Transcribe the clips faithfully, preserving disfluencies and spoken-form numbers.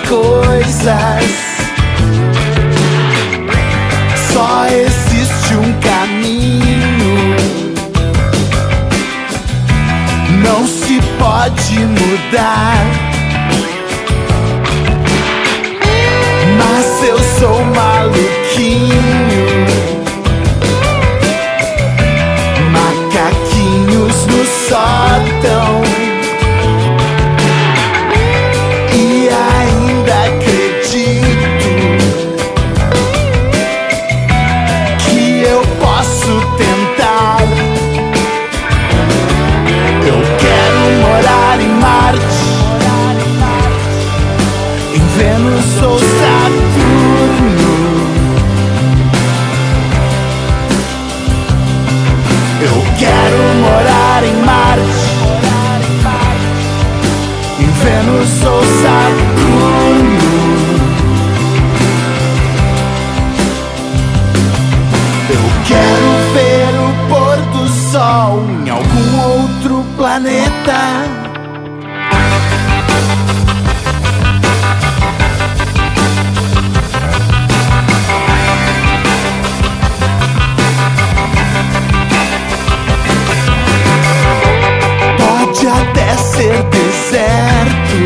coisas. Só existe um caminho, não se pode mudar. Mas eu sou maluquinho, macaquinhos no sótão, e ainda acredito que eu posso tentar. Eu quero morar em Marte, em Vênus ou Saturno. Eu quero morar em Marte, em Vênus ou Saturno. Eu quero ver o pôr do sol em algum outro planeta. Pode até ser deserto,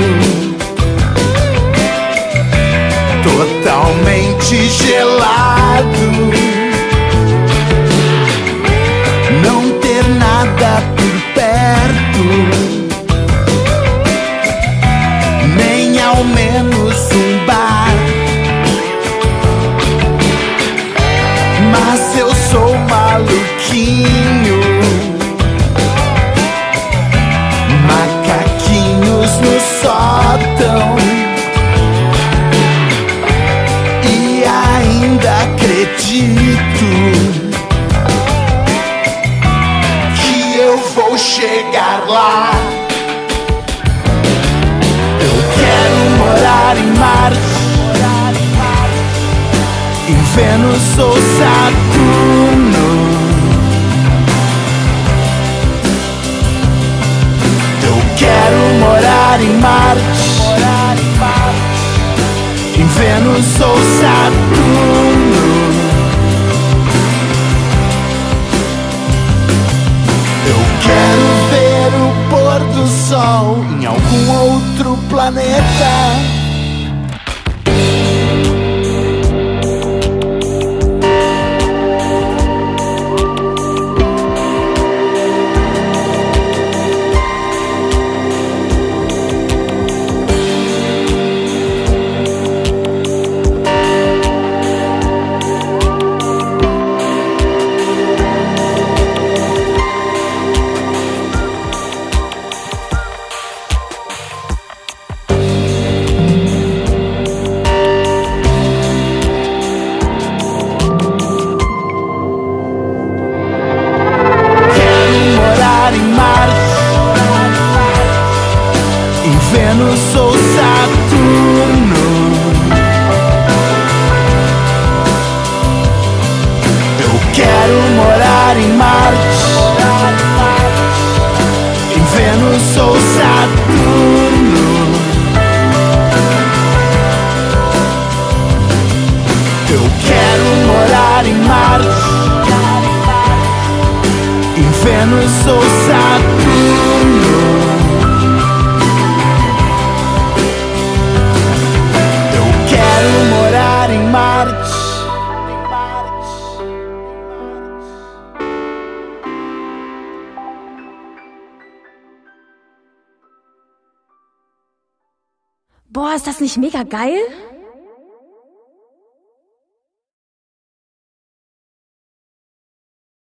totalmente gelado, não ter nada por perto, nem ao menos um bar. Mas eu sou maluquinho, macaquinhos no sótão, e ainda acredito que eu vou chegar lá. Eu quero morar em Marte, em Vênus ou Saturno. Eu quero morar em Marte, em Vênus ou Saturno. Eu quero ver o pôr do sol em algum outro planeta. Vênus ou Saturno. Eu quero morar em Marte, em Vênus ou Saturno. Eu quero morar em Marte, em Vênus ou Saturno. Morar em Marte. Boah, ist das nicht mega geil?